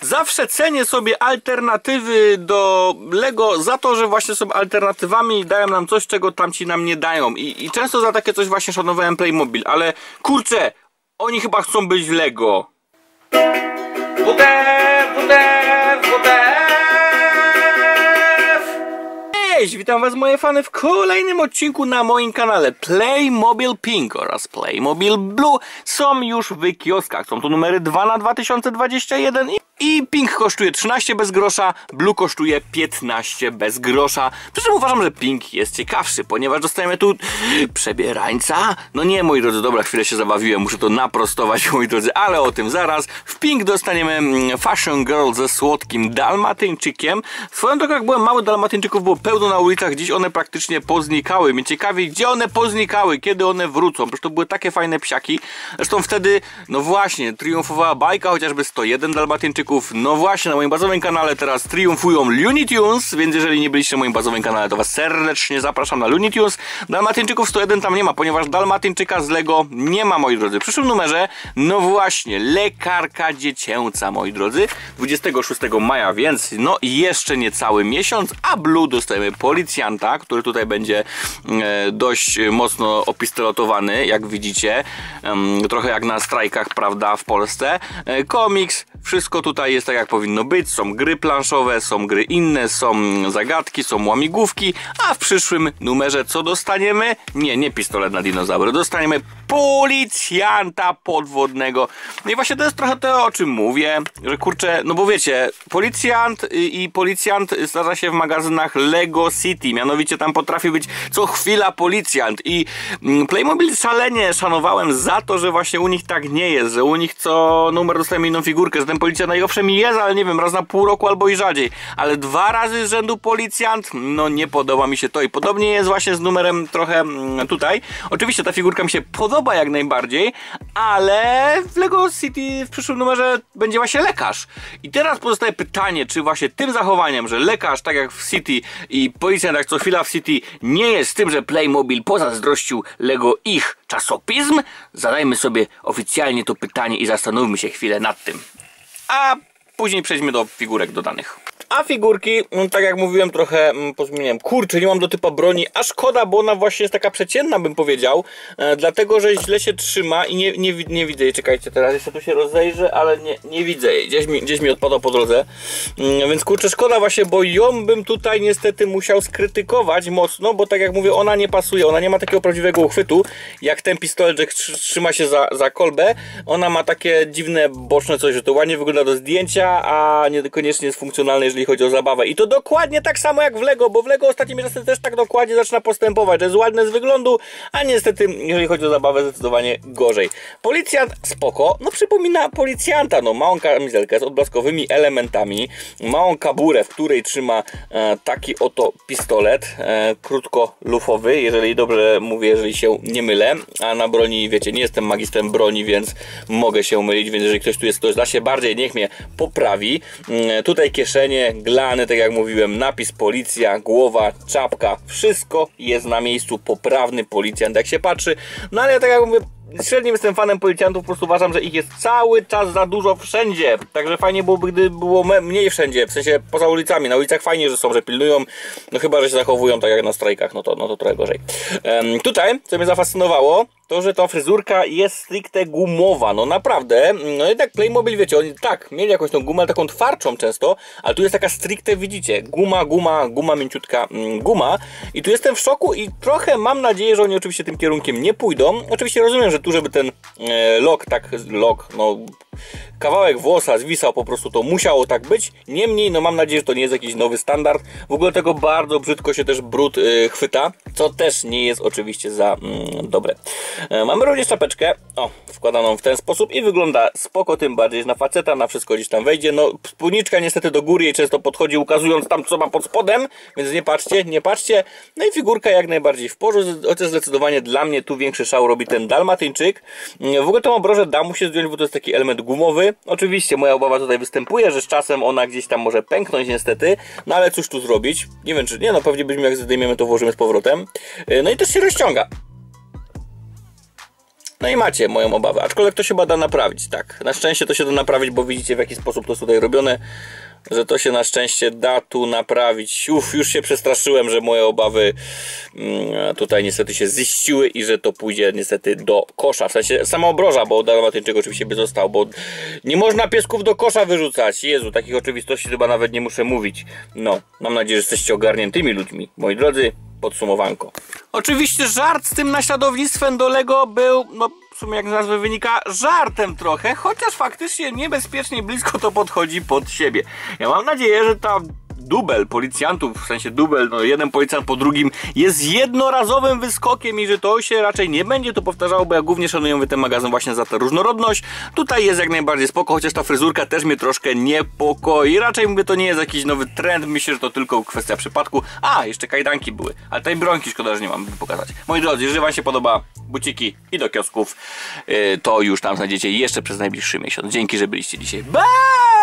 Zawsze cenię sobie alternatywy do Lego za to, że właśnie są alternatywami, dają nam coś, czego tamci nam nie dają. I często za takie coś właśnie szanowałem Playmobil, ale kurczę, oni chyba chcą być w Lego. Cześć, witam was moje fany w kolejnym odcinku na moim kanale. Playmobil Pink oraz Playmobil Blue są już w kioskach. Są to numery 2 na 2021 i Pink kosztuje 13 bez grosza, Blue kosztuje 15 bez grosza. Przy czym uważam, że Pink jest ciekawszy, ponieważ dostajemy tu przebierańca. No nie, moi drodzy, dobra, chwilę się zabawiłem, muszę to naprostować, moi drodzy, ale o tym zaraz. W Pink dostaniemy Fashion Girl ze słodkim dalmatyńczykiem. Swoją drogą, jak byłem mały, dalmatyńczyków było pełno na ulicach, dziś one praktycznie poznikały. Mnie ciekawi, gdzie one poznikały, kiedy one wrócą. Przecież to były takie fajne psiaki. Zresztą wtedy, no właśnie, triumfowała bajka, chociażby 101 dalmatyńczyków. No właśnie, na moim bazowym kanale teraz triumfują Looney Tunes, więc jeżeli nie byliście na moim bazowym kanale, to was serdecznie zapraszam na Looney Tunes. Dalmatyńczyków 101 tam nie ma, ponieważ dalmatyńczyka z Lego nie ma, moi drodzy. W przyszłym numerze, no właśnie, lekarka dziecięca, moi drodzy, 26 maja, więc no jeszcze niecały miesiąc, a Blue dostajemy policjanta, który tutaj będzie dość mocno opistolotowany, jak widzicie, trochę jak na strajkach, prawda, w Polsce. Komiks, wszystko tutaj jest tak jak powinno być, są gry planszowe, są gry inne, są zagadki, są łamigłówki, a w przyszłym numerze co dostaniemy? Nie pistolet na dinozaury, dostaniemy policjanta podwodnego. No i właśnie to jest trochę to, o czym mówię, że kurczę, no bo wiecie, policjant zdarza się w magazynach Lego City, mianowicie tam potrafi być co chwila policjant i Playmobil szalenie szanowałem za to, że właśnie u nich tak nie jest, że u nich co numer dostajemy inną figurkę, że ten policjant owszem jest, ale nie wiem, raz na pół roku albo i rzadziej, ale 2 razy z rzędu policjant, no nie podoba mi się to i podobnie jest właśnie z numerem trochę tutaj. Oczywiście ta figurka mi się podoba jak najbardziej, ale w Lego City w przyszłym numerze będzie właśnie lekarz. I teraz pozostaje pytanie, czy właśnie tym zachowaniem, że lekarz tak jak w City i policjant jak co chwila w City nie jest tym, że Playmobil pozazdrościł Lego ich czasopism? Zadajmy sobie oficjalnie to pytanie i zastanówmy się chwilę nad tym. A później przejdźmy do figurek dodanych. A figurki, tak jak mówiłem, trochę pozmieniałem. Kurczę, nie mam do typa broni, a szkoda, bo ona właśnie jest taka przeciętna, bym powiedział, dlatego, że źle się trzyma i nie widzę jej. Czekajcie, teraz jeszcze tu się rozejrzę, ale nie widzę jej. Gdzieś mi odpadał po drodze. Więc kurczę, szkoda właśnie, bo ją bym tutaj niestety musiał skrytykować mocno, bo tak jak mówię, ona nie pasuje, ona nie ma takiego prawdziwego uchwytu, jak ten pistolet, że trzyma się za kolbę. Ona ma takie dziwne, boczne coś, że to ładnie wygląda do zdjęcia, a niekoniecznie jest funkcjonalne, jeżeli chodzi o zabawę. I to dokładnie tak samo jak w Lego, bo w Lego ostatnimi czasy też tak dokładnie zaczyna postępować, że jest ładne z wyglądu, a niestety, jeżeli chodzi o zabawę, zdecydowanie gorzej. Policjant spoko, no przypomina policjanta, no ma on kamizelkę z odblaskowymi elementami, ma on kaburę, w której trzyma taki oto pistolet, krótkolufowy, jeżeli dobrze mówię, jeżeli się nie mylę, a na broni, wiecie, nie jestem magistrem broni, więc mogę się mylić, więc jeżeli ktoś tu jest, ktoś da się bardziej, niech mnie poprawi. Tutaj kieszenie, glany, tak jak mówiłem, napis policja, głowa, czapka, wszystko jest na miejscu, poprawny policjant jak się patrzy, no ale tak jak mówię, średnim jestem fanem policjantów, po prostu uważam, że ich jest cały czas za dużo wszędzie, także fajnie byłoby, gdyby było mniej wszędzie, w sensie poza ulicami, na ulicach fajnie, że są, że pilnują, no chyba, że się zachowują tak jak na strajkach, no to trochę gorzej. Tutaj, co mnie zafascynowało, to, że ta fryzurka jest stricte gumowa, no naprawdę, no jednak Playmobil, wiecie, oni tak, mieli jakąś tą gumę, taką twardszą często, ale tu jest taka stricte, widzicie, guma, mięciutka guma i tu jestem w szoku i trochę mam nadzieję, że oni oczywiście tym kierunkiem nie pójdą, oczywiście rozumiem, że tu, żeby ten no kawałek włosa zwisał, po prostu to musiało tak być, niemniej, no mam nadzieję, że to nie jest jakiś nowy standard, w ogóle tego bardzo brzydko się też brud chwyta, co też nie jest oczywiście za dobre. Mamy również czapeczkę, wkładaną w ten sposób i wygląda spoko, tym bardziej, że na faceta, na wszystko gdzieś tam wejdzie, no spódniczka niestety do góry i często podchodzi, ukazując tam, co ma pod spodem, więc nie patrzcie, no i figurka jak najbardziej w porządku, chociaż zdecydowanie dla mnie tu większy szał robi ten dalmatyńczyk. W ogóle tą obrożę da mu się zdjąć, bo to jest taki element gumowy, oczywiście moja obawa tutaj występuje, że z czasem ona gdzieś tam może pęknąć niestety, no ale cóż tu zrobić, nie wiem czy nie, no pewnie byśmy jak zdejmiemy to włożymy z powrotem, no i też się rozciąga. No i macie moją obawę, aczkolwiek to się chyba da naprawić, tak. Na szczęście to się da naprawić, bo widzicie w jaki sposób to jest tutaj robione, że to się na szczęście da tu naprawić. Już się przestraszyłem, że moje obawy tutaj niestety się ziściły i że to pójdzie niestety do kosza. W sensie sama obroża, bo dalmatyńczyk oczywiście by został, bo nie można piesków do kosza wyrzucać. Jezu, takich oczywistości chyba nawet nie muszę mówić. No, mam nadzieję, że jesteście ogarniętymi ludźmi. Moi drodzy, podsumowanko. Oczywiście żart z tym naśladownictwem do Lego był, no w sumie jak z nazwy wynika, żartem trochę, chociaż faktycznie niebezpiecznie blisko to podchodzi pod siebie. Ja mam nadzieję, że ta dubel policjantów, w sensie dubel, no jeden policjant po drugim jest jednorazowym wyskokiem i że to się raczej nie będzie to powtarzało, bo ja głównie szanuję ten magazyn właśnie za tę różnorodność. Tutaj jest jak najbardziej spoko, chociaż ta fryzurka też mnie troszkę niepokoi. Raczej mówię, to nie jest jakiś nowy trend, myślę, że to tylko kwestia przypadku. A, jeszcze kajdanki były, ale tej bronki szkoda, że nie mam, by pokazać. Moi drodzy, jeżeli wam się podoba, buciki i do kiosków, to już tam znajdziecie jeszcze przez najbliższy miesiąc. Dzięki, że byliście dzisiaj. Bye!